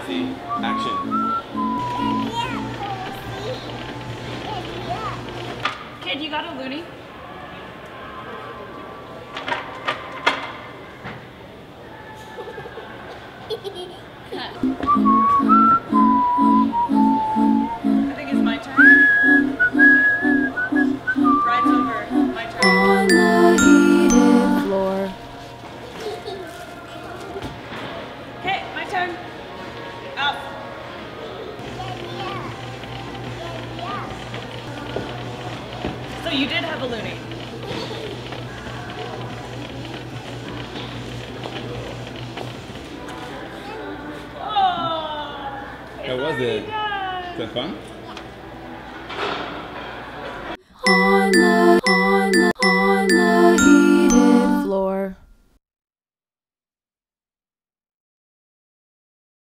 Elsie, action. Kid, you got a loony? I think it's my turn. Ride's over. My turn. On the heated floor. Okay, my turn. Up. So you did have a loony. Oh, How was it? done. Was that fun?